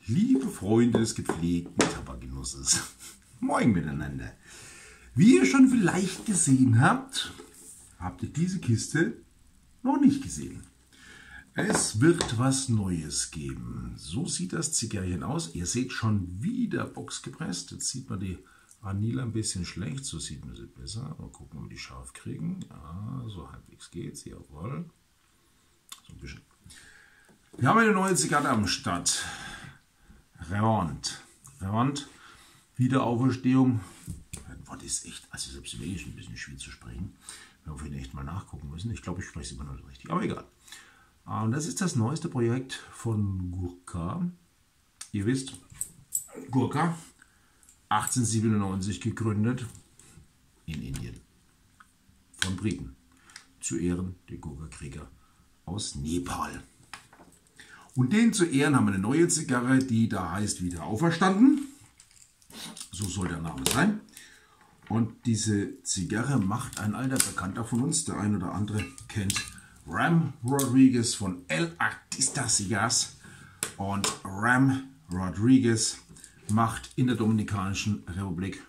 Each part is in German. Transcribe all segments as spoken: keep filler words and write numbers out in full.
Liebe Freunde des gepflegten Tabakgenusses, moin miteinander. Wie ihr schon vielleicht gesehen habt, habt ihr diese Kiste noch nicht gesehen. Es wird was Neues geben. So sieht das Zigarren aus. Ihr seht schon wieder boxgepresst. Jetzt sieht man die Anila ein bisschen schlecht. So sieht man sie besser. Mal gucken, ob wir die scharf kriegen. Ja, so halbwegs geht's. Jawohl. So ein bisschen. Wir haben eine neue Zigarre am Start. Revant. Revant. Wiederauferstehung. Das Wort ist echt, also selbst wenn ich ein bisschen schwer zu sprechen. Wir werden echt mal nachgucken müssen. Ich glaube, ich spreche es immer noch nicht richtig. Aber egal. Und das ist das neueste Projekt von Gurkha. Ihr wisst, Gurkha, achtzehnhundertsiebenundneunzig gegründet in Indien. Von Briten. Zu Ehren der Gurkha-Krieger aus Nepal. Und denen zu Ehren haben wir eine neue Zigarre, die da heißt wieder auferstanden. So soll der Name sein. Und diese Zigarre macht ein alter Bekannter von uns. Der ein oder andere kennt Ram Rodriguez von El Artista Cigars. Und Ram Rodriguez macht in der Dominikanischen Republik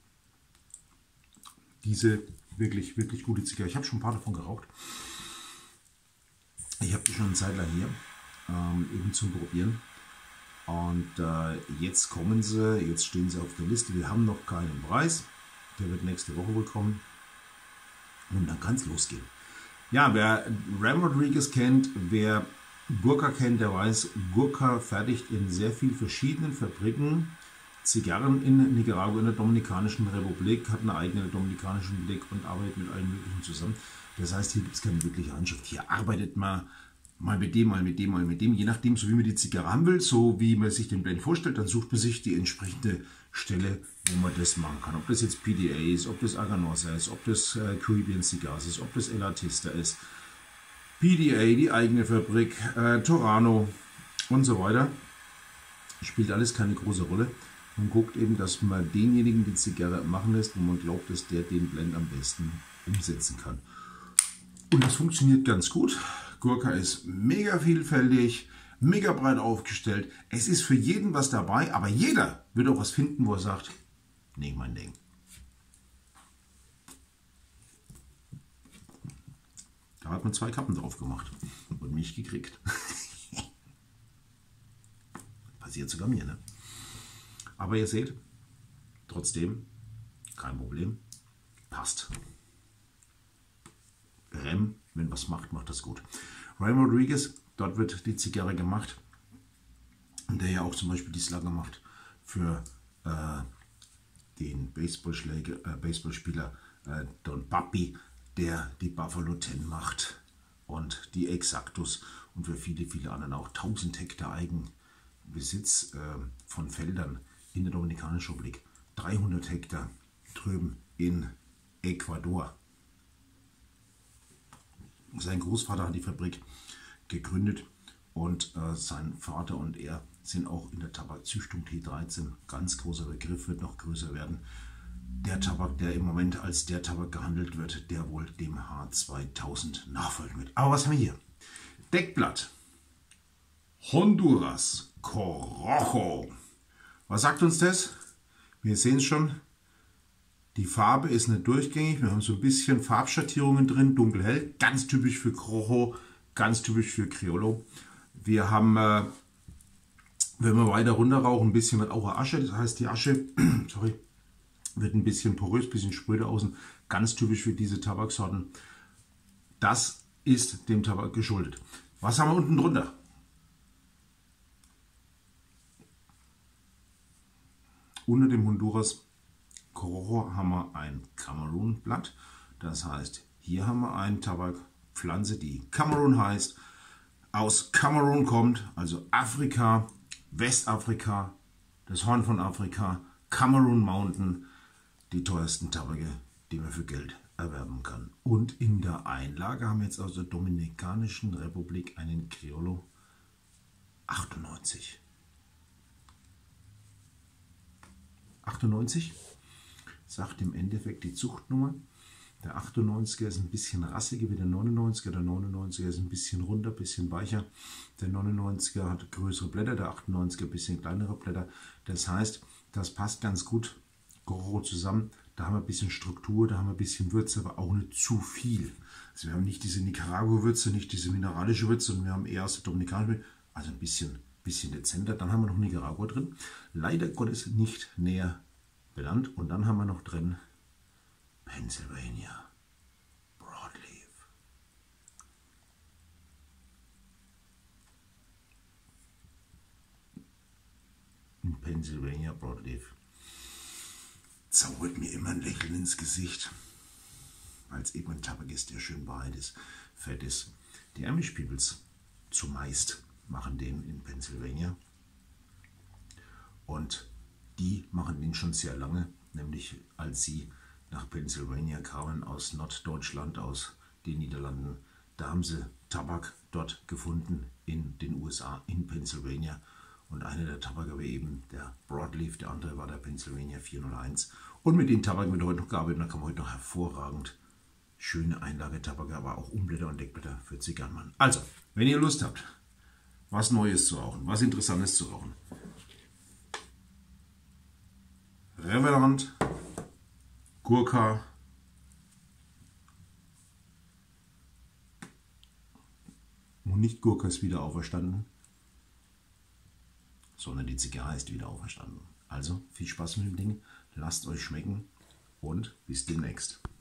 diese wirklich, wirklich gute Zigarre. Ich habe schon ein paar davon geraucht. Ich habe die schon eine Zeit lang hier. Ähm, eben zum Probieren. Und äh, jetzt kommen sie, jetzt stehen sie auf der Liste. Wir haben noch keinen Preis. Der wird nächste Woche wohl kommen. Und dann kann es losgehen. Ja, wer Ram Rodriguez kennt, wer Gurkha kennt, der weiß, Gurkha fertigt in sehr vielen verschiedenen Fabriken Zigarren in Nicaragua, in der Dominikanischen Republik, hat eine eigene Dominikanische Republik und arbeitet mit allen möglichen zusammen. Das heißt, hier gibt es keine wirkliche Handschrift. Hier arbeitet man mal mit dem, mal mit dem, mal mit dem, je nachdem, so wie man die Zigarre haben will, so wie man sich den Blend vorstellt, dann sucht man sich die entsprechende Stelle, wo man das machen kann. Ob das jetzt P D A ist, ob das Aganosa ist, ob das äh, Caribbean Cigars ist, ob das El Artista ist, P D A, die eigene Fabrik, äh, Torano und so weiter. Spielt alles keine große Rolle. Man guckt eben, dass man denjenigen die Zigarre machen lässt, wo man glaubt, dass der den Blend am besten umsetzen kann. Und das funktioniert ganz gut. Gurkha ist mega vielfältig, mega breit aufgestellt. Es ist für jeden was dabei, aber jeder wird auch was finden, wo er sagt, nee, mein Ding. Da hat man zwei Kappen drauf gemacht und mich gekriegt. Passiert sogar mir, ne? Aber ihr seht, trotzdem, kein Problem, passt. Rem, wenn was macht, macht das gut. Ram Rodriguez, dort wird die Zigarre gemacht, der ja auch zum Beispiel die Slugger macht für äh, den Baseballschläger, äh, Baseballspieler äh, Don Papi, der die Buffalo Ten macht und die Exactus und für viele, viele anderen auch tausend Hektar Eigenbesitz äh, von Feldern in der Dominikanischen Republik, dreihundert Hektar drüben in Ecuador. Sein Großvater hat die Fabrik gegründet und äh, sein Vater und er sind auch in der Tabakzüchtung T dreizehn. Ganz großer Begriff, wird noch größer werden. Der Tabak, der im Moment als der Tabak gehandelt wird, der wohl dem H zweitausend nachfolgen wird. Aber was haben wir hier? Deckblatt. Honduras Corojo. Was sagt uns das? Wir sehen es schon. Die Farbe ist nicht durchgängig, wir haben so ein bisschen Farbschattierungen drin, dunkel-hell, ganz typisch für Corojo, ganz typisch für Criollo. Wir haben, äh, wenn wir weiter runter rauchen, ein bisschen mit auch Asche, das heißt die Asche sorry, wird ein bisschen porös, ein bisschen spröde außen, ganz typisch für diese Tabaksorten. Das ist dem Tabak geschuldet. Was haben wir unten drunter? Unter dem Honduras Corojo haben wir ein Kamerun-Blatt, das heißt, hier haben wir eine Tabakpflanze, die Kamerun heißt, aus Kamerun kommt, also Afrika, Westafrika, das Horn von Afrika, Cameroon Mountain, die teuersten Tabake, die man für Geld erwerben kann. Und in der Einlage haben wir jetzt aus der Dominikanischen Republik einen Criollo achtundneunzig. achtundneunzig sagt im Endeffekt die Zuchtnummer. Der achtundneunziger ist ein bisschen rassiger wie der neunundneunziger. Der neunundneunziger ist ein bisschen runder, ein bisschen weicher. Der neunundneunziger hat größere Blätter, der achtundneunziger ein bisschen kleinere Blätter. Das heißt, das passt ganz gut Goro zusammen. Da haben wir ein bisschen Struktur, da haben wir ein bisschen Würze, aber auch nicht zu viel. Also wir haben nicht diese Nicaragua-Würze, nicht diese mineralische Würze, sondern wir haben eher aus der Dominikanische, also ein bisschen, bisschen dezenter. Dann haben wir noch Nicaragua drin. Leider Gottes nicht näher benannt. Und dann haben wir noch drin Pennsylvania Broadleaf. Pennsylvania Broadleaf zaubert mir immer ein Lächeln ins Gesicht, weil es eben ein Tabak ist, der schön breit ist, fett ist. Die Amish Peoples zumeist machen den in Pennsylvania und die machen den schon sehr lange, nämlich als sie nach Pennsylvania kamen aus Norddeutschland, aus den Niederlanden. Da haben sie Tabak dort gefunden in den U S A, in Pennsylvania. Und einer der Tabak war eben der Broadleaf, der andere war der Pennsylvania vier null eins. Und mit den Tabak wird heute noch gearbeitet. Da kann man heute noch hervorragend schöne Einlagetabak, aber auch Umblätter und Deckblätter für Zigarren machen. Also, wenn ihr Lust habt, was Neues zu rauchen, was Interessantes zu rauchen, Reverend, Gurkha, und nicht Gurkha ist wieder auferstanden, sondern die Zigarre ist wieder auferstanden. Also viel Spaß mit dem Ding, lasst euch schmecken und bis demnächst.